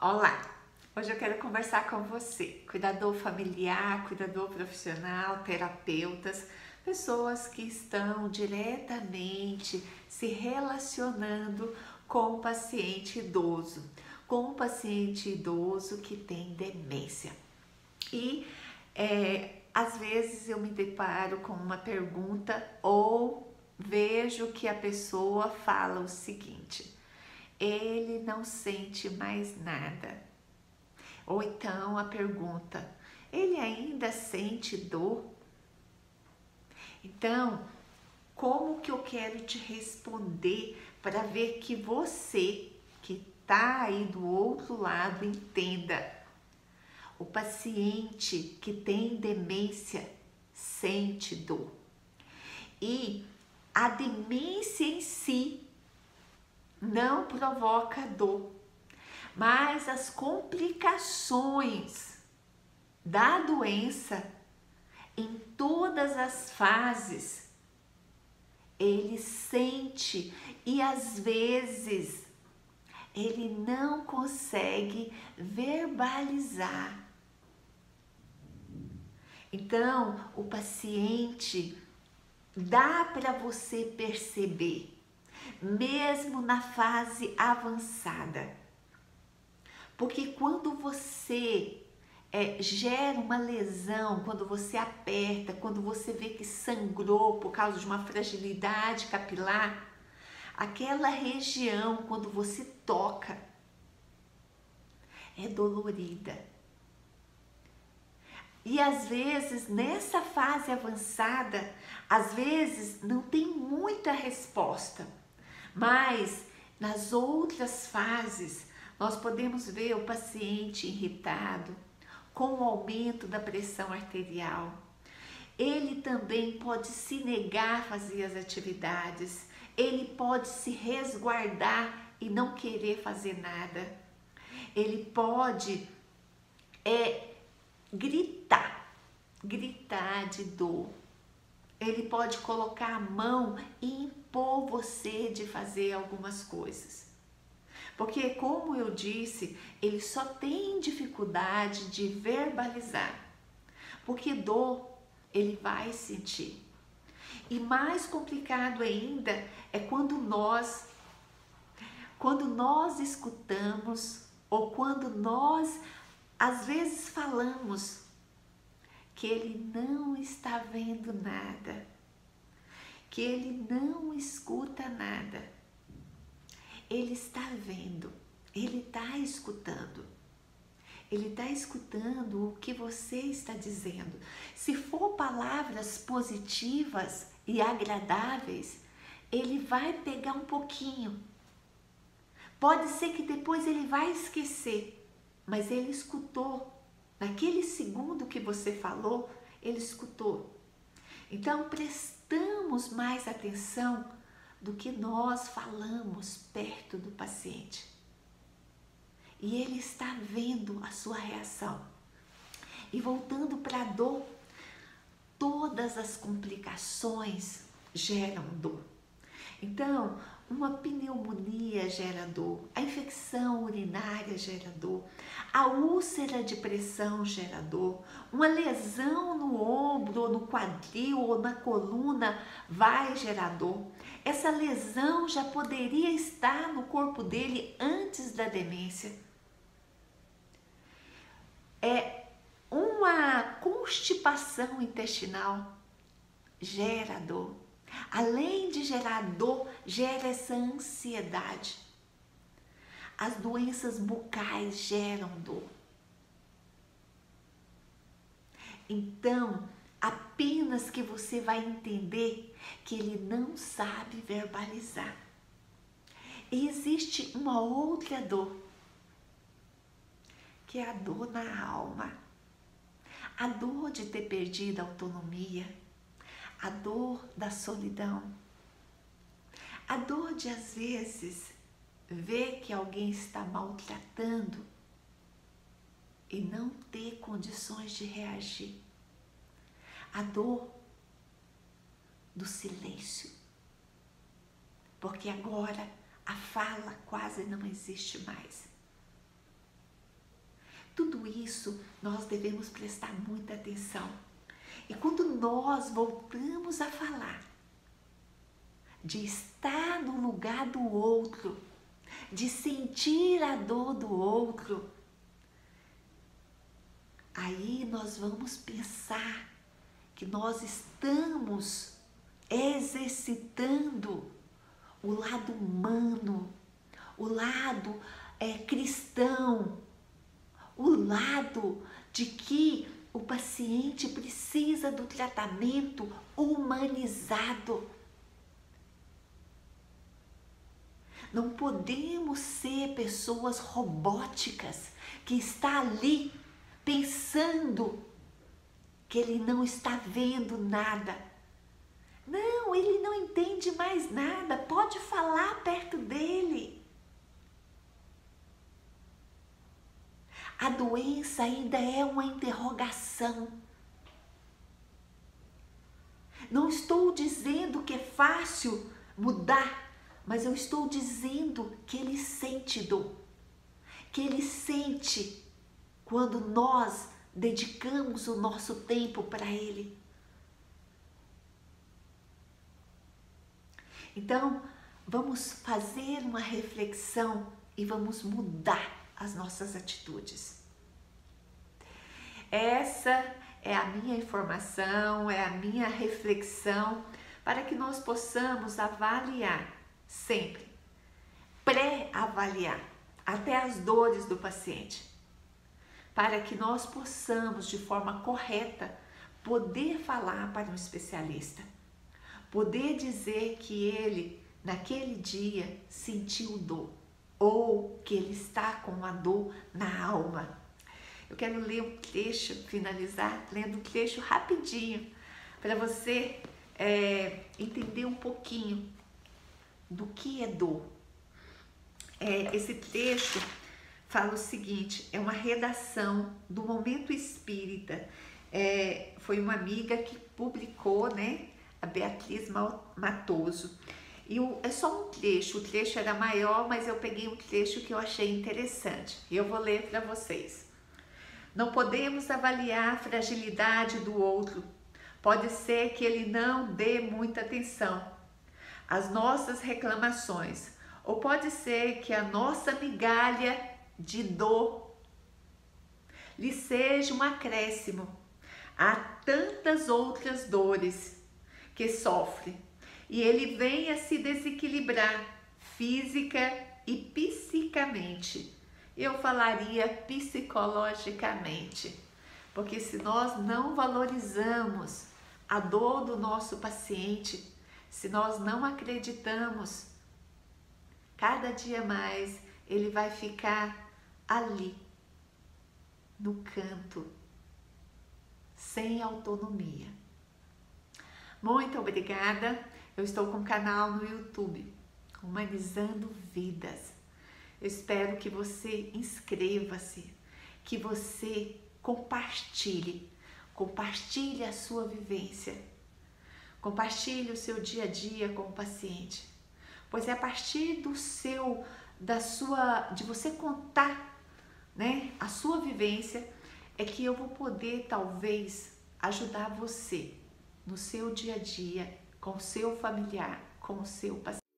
Olá! Hoje eu quero conversar com você, cuidador familiar, cuidador profissional, terapeutas, pessoas que estão diretamente se relacionando com o paciente idoso, que tem demência. E às vezes eu me deparo com uma pergunta ou vejo que a pessoa fala o seguinte: ele não sente mais nada. Ou então a pergunta: ele ainda sente dor? Então, como que eu quero te responder para ver que você que está aí do outro lado entenda? O paciente que tem demência sente dor. E a demência em si não provoca dor, mas as complicações da doença em todas as fases ele sente e às vezes ele não consegue verbalizar. Então, o paciente dá para você perceber, mesmo na fase avançada. Porque quando você gera uma lesão, quando você aperta, quando você vê que sangrou por causa de uma fragilidade capilar, aquela região, quando você toca, é dolorida. E às vezes, nessa fase avançada, às vezes não tem muita resposta, mas nas outras fases, nós podemos ver o paciente irritado, com o aumento da pressão arterial. Ele também pode se negar a fazer as atividades, ele pode se resguardar e não querer fazer nada. Ele pode gritar de dor. Ele pode colocar a mão e impor você de fazer algumas coisas. Porque, como eu disse, ele só tem dificuldade de verbalizar. Porque dor ele vai sentir. E mais complicado ainda é quando nós escutamos ou quando nós às vezes falamos que ele não está vendo nada, que ele não escuta nada. Ele está vendo, ele está escutando. Ele está escutando o que você está dizendo. Se for palavras positivas e agradáveis, ele vai pegar um pouquinho. Pode ser que depois ele vai esquecer, mas ele escutou. Naquele segundo que você falou, ele escutou. Então, prestamos mais atenção do que nós falamos perto do paciente. E ele está vendo a sua reação. E voltando para a dor, todas as complicações geram dor. Então, uma pneumonia gera dor, a infecção urinária gera dor, a úlcera de pressão gera dor, uma lesão no ombro, ou no quadril, ou na coluna vai gerar dor. Essa lesão já poderia estar no corpo dele antes da demência. Uma constipação intestinal gera dor. Além de gerar dor, gera essa ansiedade. As doenças bucais geram dor. Então, apenas que você vai entender que ele não sabe verbalizar. E existe uma outra dor, que é a dor na alma. A dor de ter perdido a autonomia, a dor da solidão, a dor de às vezes ver que alguém está maltratando e não ter condições de reagir, a dor do silêncio, porque agora a fala quase não existe mais. Tudo isso nós devemos prestar muita atenção. E quando nós voltamos a falar de estar no lugar do outro, de sentir a dor do outro, aí nós vamos pensar que nós estamos exercitando o lado humano, o lado cristão, o lado de que o paciente precisa do tratamento humanizado. Não podemos ser pessoas robóticas que está ali pensando que ele não está vendo nada. Não, ele não entende mais nada. Pode falar perto dele. A doença ainda é uma interrogação. Não estou dizendo que é fácil mudar, mas eu estou dizendo que ele sente dor, que ele sente quando nós dedicamos o nosso tempo para ele. Então, vamos fazer uma reflexão e vamos mudar as nossas atitudes. Essa é a minha informação, é a minha reflexão para que nós possamos avaliar sempre, pré-avaliar até as dores do paciente, para que nós possamos de forma correta poder falar para um especialista, poder dizer que ele naquele dia sentiu dor ou que ele está com a dor na alma. Eu quero ler um trecho, finalizar lendo um trecho rapidinho, para você entender um pouquinho do que é dor. Esse trecho fala o seguinte, é uma redação do Momento Espírita. Foi uma amiga que publicou, né? A Beatriz Matoso. E é só um trecho, o trecho era maior, mas eu peguei um trecho que eu achei interessante. E eu vou ler para vocês. Não podemos avaliar a fragilidade do outro. Pode ser que ele não dê muita atenção às nossas reclamações. Ou pode ser que a nossa migalha de dor lhe seja um acréscimo a tantas outras dores que sofre. E ele venha se desequilibrar física e psicamente. Eu falaria psicologicamente, porque se nós não valorizamos a dor do nosso paciente, se nós não acreditamos, cada dia mais ele vai ficar ali, no canto, sem autonomia. Muito obrigada. Eu estou com um canal no YouTube, Humanizando Vidas. Eu espero que você inscreva-se, que você compartilhe a sua vivência, compartilhe o seu dia a dia com o paciente, pois é a partir de você contar, né, a sua vivência, é que eu vou poder talvez ajudar você no seu dia a dia, com o seu familiar, com o seu paciente.